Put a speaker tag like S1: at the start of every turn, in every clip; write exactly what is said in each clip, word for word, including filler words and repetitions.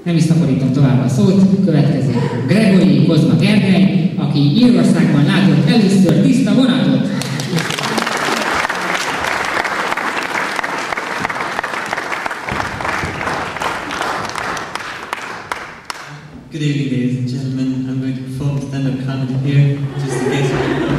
S1: Nem is szaporítom tovább a szót, következik Gregory Kozma Gergely, aki Írországban látott először tiszta vonatot.
S2: Good evening, ladies and gentlemen. I'm going to perform stand-up comedy here, just in case.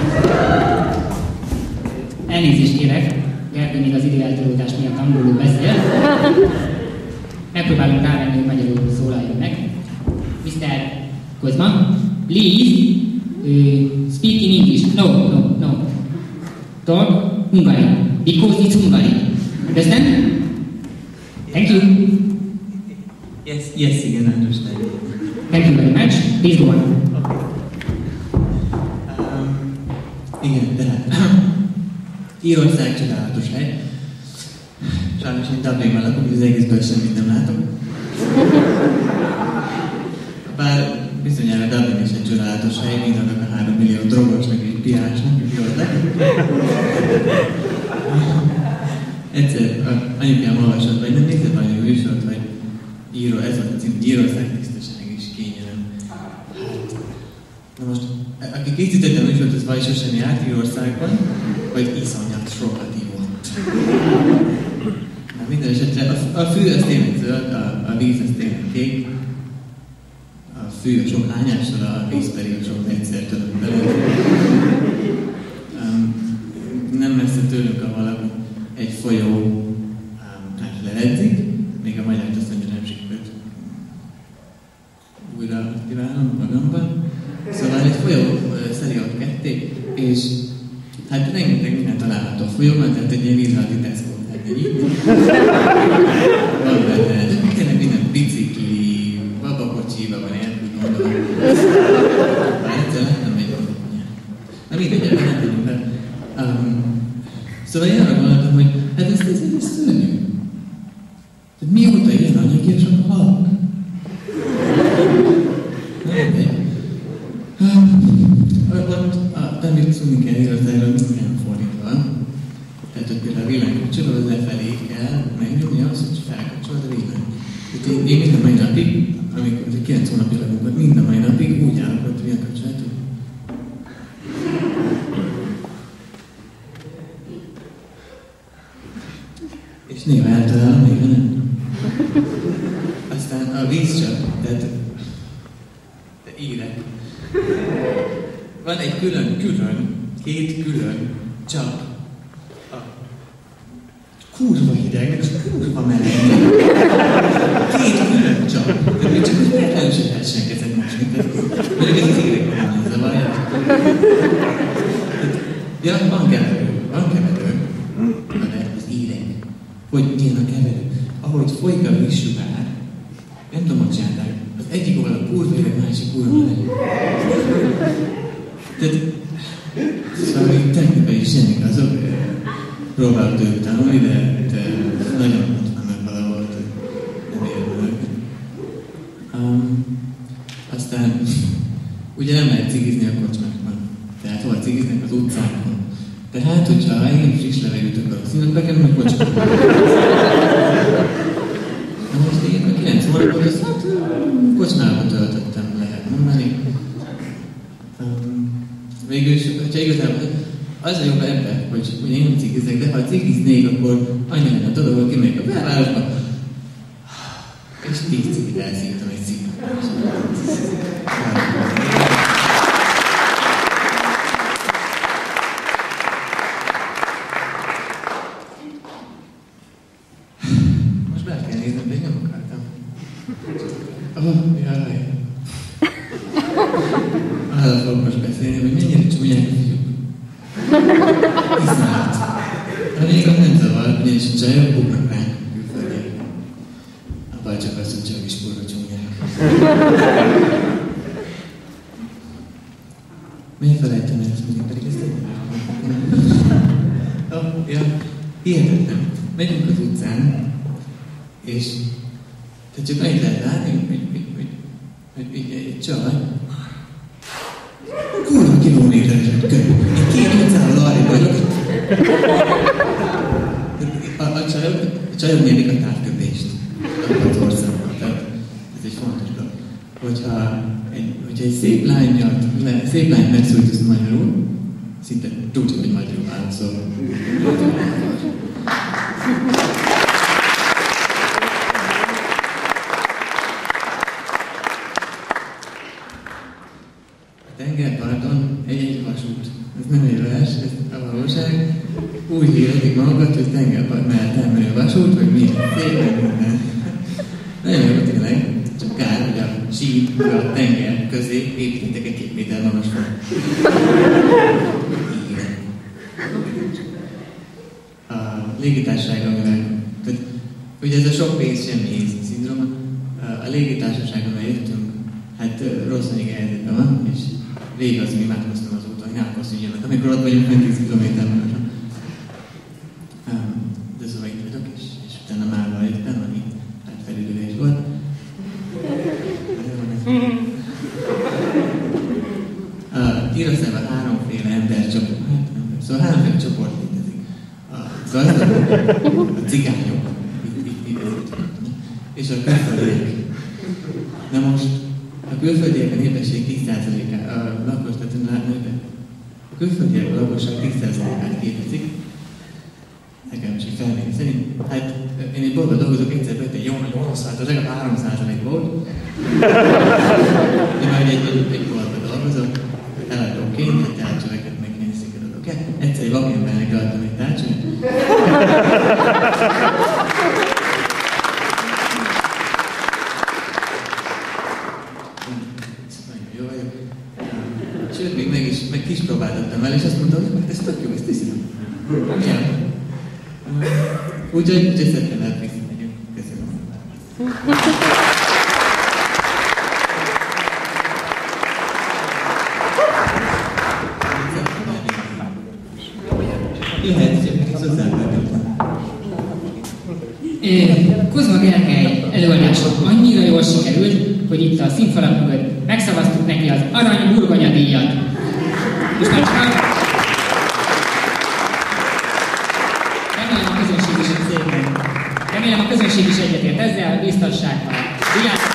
S1: Elnézést kérek, Gergely még az időeltolódás miatt angolul beszél. Megpróbálunk rávenni, hogy magyarul szólaljon meg. miszter Kozma, please uh, speak in English. No, no, no. Talk Hungary, because it's Hungary. Understand? Thank you.
S2: Yes, yes, igen, I understand.
S1: Thank you very much. Please go on.
S2: Okay. Um, igen, tehát Írország csodálatos hely. Sajnos én Dublinban lakom, hogy az egészből semmit nem látok. Bár bizonyára Dublin is egy csodálatos hely, mint annak a három millió drogosnak és piásnak, és jól egyszer anyukám olvasott, vagy nem nézett valami műsort, vagy író, ez volt a cím, Írország tisztaság és kényelem. Hát, na most, aki készítette a műsort, az vagy sosem járt Írországban, vagy iszonyat sokat ivott. Na minden esetre a, a fű az tényleg zöld, a, a víz az tényleg kék, a fű a sok hányással, a víz pedig a sok egyszer tudok belőle. Um, nem messze tőlünk a valami egy folyó um, hát leledzik, még a magyar azt mondja, nem sikerült újra aktiválnom magamban. Szóval egy folyó uh, szeli ott ketté, és hát rengeteg minden található a folyóban, tehát egy ilyen vízalatti Tesco. Van benne, de tényleg minden bicikli, babakocsi, baba nélkül gondolom. Bár egyszer láttam egy babakonyát. Na mindegy, ebben nem tudunk be. Um, szóval én arra gondoltam, hogy hát ez, ez, ez szörnyű. Tehát mióta ilyen anyagírsak a halak? Na mindegy. Ott a David Szuniken igazándiból minden fordítva. Tehát, hogy például a villanykapcsoló az lefelé kell megnyomni ahhoz, hogy felkapcsolod a villanyt. Tehát én, én minden mai napig, amikor kilenc hónapja lakunk, minden mai napig úgy állok, hogy a villanykapcsolat. És néha eltalálom, néha nem. Aztán a víz csak, tehát de írek. Van egy külön, külön, két külön csak. Kurva hideg, meg az kurva meleg. Két külön csak. De még csak úgy megfelelően sem elsenkezett mosni. Pedig ez az írek van, ez a vaját. Ja, van keverő. Van keverő. De az írek. Hogy milyen a keverő. Ahogy folyik a vízsugár, nem tudom, hogy csinálták. Az egyik oldal a kurva hideg, másik kurva meleg. Tehát, szóval még technikai is semmi azok. Próbálok tőlük tanulni, de, de nagyon nem vele volt, hogy nem érvelök. Um, aztán ugye nem lehet cigizni a kocsmákban. Tehát hol cigiznek az utcákon. Tehát, hogyha én friss levegőt akarok színűt, bekerül a kocsmákban. Na most én a kilenc hónapot azt hát kocsmában töltöttem, lehet mondani. Um, végül is, hogyha igazából az a jobb ebben, hogy, hogy én nem cigizek, de ha cigiznék, akkor annyi lenne a dolog, hogy kimegyek a belvárosba, és tíz cigit elszívtam egy cigit. Most be kell néznem, de én nem akartam. Oh, jaj. Arra fogok most beszélni, hogy mennyire csúnyák a fiúk. Iszonyat. A lényeg nem zavar, ugyanis a csajok buknak ránk külföldiek. A baj csak az, hogy csajok is kurva csúnyák. Miért felejtem el ezt mindig, pedig ezt nem oh, ja, hihetetlen. Megyünk az utcán, és tehát csak annyit lehet látni, hogy, hogy, hogy, hogy, hogy egy csaj kurva kilométeresek könyv. Én két utcával arra vagyok. A, a csajok, a csajok mérik a távköpést az országban. Tehát ez egy egy fontos dolog. Hogyha egy, hogyha egy szép lányjal, szép lányt megszólítasz magyarul, szinte tudja, hogy magyarul válaszol. A tengerparton egy-egy vasút. Ez nem egy vers, ez a valóság. Úgy hirdetik magukat, hogy tengerpart mellett elmenő vasút, hogy mi szép meg minden. Nagyon jó tényleg, csak kár, hogy a sí a tenger közé építettek egy két méter magas fal. Igen. A légitársaság, amivel, tehát, ugye ez a sok pénz semmi ész szindróma, a légitársaság, amivel jöttünk, hát rossz anyag helyzetben van, és végig az, hogy imádkoztam az úton, hogy ne akasztjuk, amikor ott vagyunk meg tíz kilométer magasan. De szóval itt vagyok, és, és utána mával jöttem, ami hát felüdülés volt. Uh, Írországban háromféle embercsoport, hát nem, szóval háromféle csoport létezik. Uh, szóval ez a, a cigányok, itt, itt, itt, itt, és a külföldiek. Na most, a külföldiek a népesség tíz százalékát, a lakosság, a külföldiek a lakosság tíz százalékát képezik, nekem is így felmérni szerint. Hát én egy boltban dolgozok, egyszer bejött egy jó nagy oroszlát, az legalább három százalék volt. Én már egy, egy, egy boltban dolgozok, eladóként, egy tárcsöveket meg kényszéket adok el. Egyszer egy vakembernek adtam egy tárcsövet. Jó vagyok. Sőt, még meg is, meg kis próbáltattam vele, és azt mondta, hogy ez tök jó, ezt hiszem. Ja. Úgyhogy cseszettel elkészítjük. Köszönöm. Jöhet, csak még szociálkörnyezetben.
S1: Kozma Gergely előadása annyira jól sikerült, hogy itt a színfalak mögött megszavaztuk neki az Arany Burgonya díjat. Most már csak Remélem a közönség is egyetért ezzel, biztassák a diák